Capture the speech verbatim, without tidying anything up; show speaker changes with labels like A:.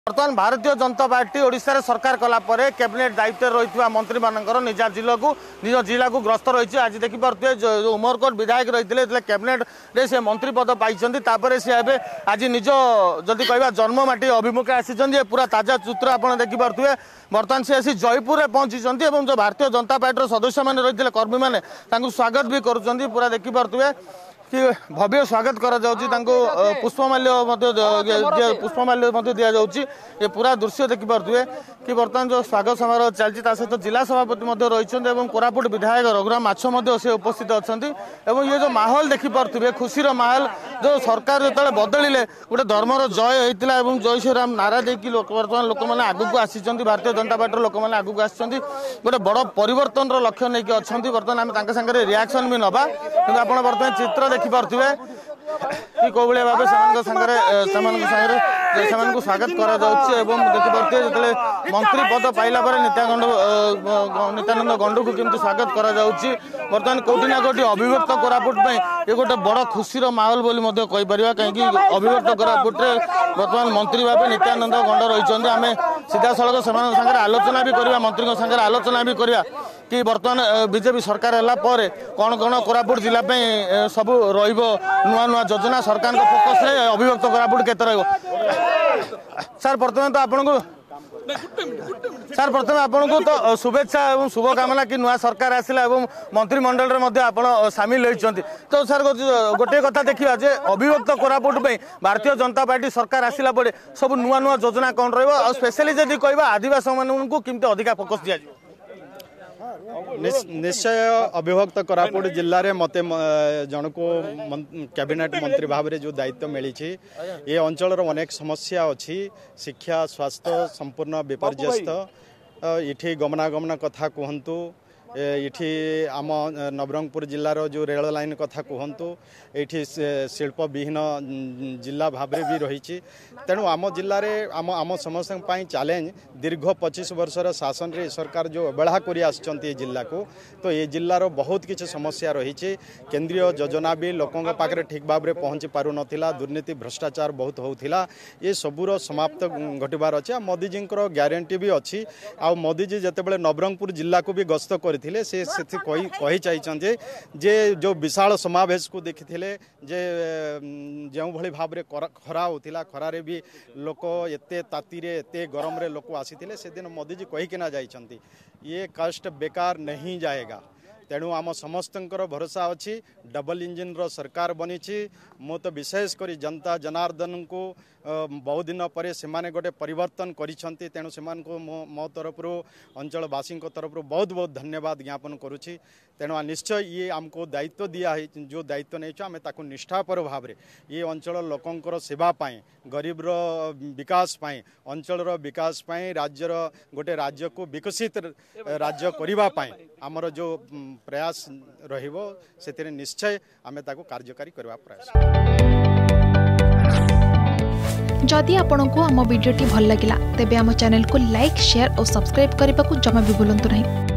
A: बर्तमान भारतीय जनता पार्टी ओडिशा रे सरकार कला परे कैबिनेट दायित्व रही मंत्री मानकर निज जिला को निज जिला को ग्रस्त रही आज देखिपे जो उमरकोट विधायक रही कैबिनेट रे से मंत्री पद पाई सी आज निज जदि कह जन्ममाटी अभिमुखे आसी पूरा ताजा चित्र आप देखिपे बर्तमान से आसी जयपुर में पहुंची जो भारतीय जनता पार्टी सदस्य मैंने रही कर्मी मैंने स्वागत भी कर पूरा देखिपे कि भव्य स्वागत करा जाउची तांको पुष्पमाल्य पुष्पमाल्य दि जाउची ये पूरा दृश्य देखि पारथुए कि बर्तमान जो स्वागत समारोह चलती सहित जिला सभापति रही कोरापुट विधायक रघुराम माछ से उपस्थित अच्छा ये जो माहौल देखि पारथुए खुशीर माहौल जो सरकार जो बदलिले गोटे धर्मर जय होता जय श्री राम नारा देकी बर्तमान लोक मैंने आगू आसी भारतीय जनता पार्टी लोक मैंने आगू आसी गोटे बड़ परिवर्तन लक्ष्य नहीं अच्छा बर्तमान आम सागर रिएक्शन भी नवा कि आप बर्तमान चित्र देखिपे कि कौ भाई भाव से स्वागत करा देखिपे जो मंत्री पद पाइला नित्यानंद नित्यानंद गंडू को केमती स्वागत करा बर्तमान कौटी ना कौटी अभिव्यक्त कोरापुट ये गोटे बड़ खुशीर माहौल बोली कहीपर कहीं अभिव्यक्त कोरापुट बर्तमान मंत्री भाव नित्यानंद गंड रही आम सीधा सड़क से आलोचना भी करवा मंत्री सागर आलोचना भी करवा कि बर्तमान बीजेपी सरकार है कौन कौन कोरापुट जिला सब नुआ नुआ योजना सरकार फोकस रे अभिव्यक्त कोरापुट केते रहिबो सर प्रथम तो आपन को सर प्रथम आपन को तो शुभेच्छा और शुभकामना कि नुआ सरकार आसिला और मंत्रिमंडल रे आप सामिल होइछंती तो सर गोटे कथा देखिबा जे अभिव्यक्त कोरापुट पे भारतीय जनता पार्टी सरकार आसिला पड़े सब नुआ नुआ योजना कौन रहिबो और स्पेशली जदि कहबा आदिवासी माननकु किमते अधिका फोकस दिया जाय
B: निश्चय अभिभक्त कोरापुट जिले में मत जन को कैबिनेट मंत्री भाव में जो दायित्व मिली ये अंचल अनेक समस्या अच्छी शिक्षा स्वास्थ्य संपूर्ण विपर्यस्त इठी गमनागमन कथा कहतु इठी आम नवरंगपुर जिलार जो रेल लाइन कथा कहतु ये शिल्प विहीन जिला भाव भी रही तेणु आम जिले में आम आम समस्त चैलेंज दीर्घ पच्चीस वर्षर शासन रे सरकार जो अवहेला कर जिला को तो ये जिलार बहुत किसी समस्या रही केंद्रीय योजना भी लोकों पाखे ठीक भाव में पहुँची पार नाला दुर्नीति भ्रष्टाचार बहुत होता ये सबूर समाप्त घटबार अच्छे मोदीजी ग्यारंटी भी अच्छी आ मोदीजी जितेबाला नवरंगपुर जिला को भी गस्त कर से कही चाहिए जे जो विशाल समावेश को देखी जे जो भली भाव में खरा होता खरारे भी लोक एते तातीरे एते गरम रे लोक आसी से दिन मोदीजी कहीकिना जाइछंती ये कष्ट बेकार नहीं जाएगा तेणु आम समस्त भरोसा अच्छी डबल इंजिन रो सरकार बनी मु तो विशेषकर जनता जनार्दन को बहुत दिन पर से गोटे परिवर्तन करिसेंती तेणु से मो तरफ अंचलवासी तरफ बहुत बहुत धन्यवाद ज्ञापन करुच्ची तेणु निश्चय ये आमको दायित्व दिया है जो दायित्व नहीं आम ताकू निष्ठापर भाव में ये अंचल लोकंर सेवाई गरीब रो विकास पाई अंचल विकास पाई राज्यर गोटे राज्य को विकसित राज्य करने आमर जो प्रयास रहिबो से निश्चय आम ताकू कार्यकारी करवा प्रयास
C: जदि आपंक आम भिडी भल लगा तेब आम चैनल को लाइक शेयर और सब्सक्राइब करने को जमा भी भूलु नहीं।